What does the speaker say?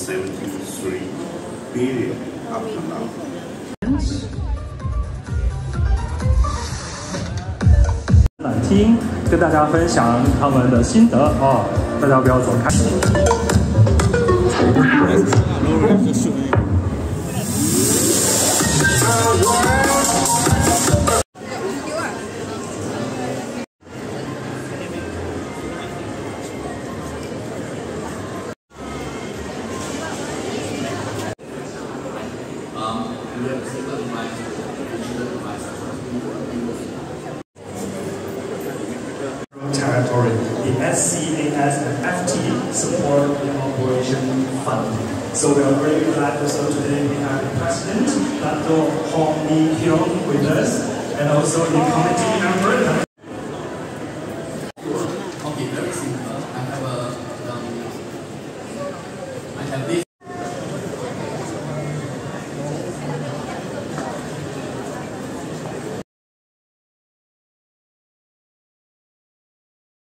173 billion up to now. 来听，跟大家分享他们的心得哦，大家不要走开。Territory, the SCAS and FT support the operation fund. So we are very glad also today we have the President, Dr. LiQiang with us, and also the committee member. Okay, very simple. I have this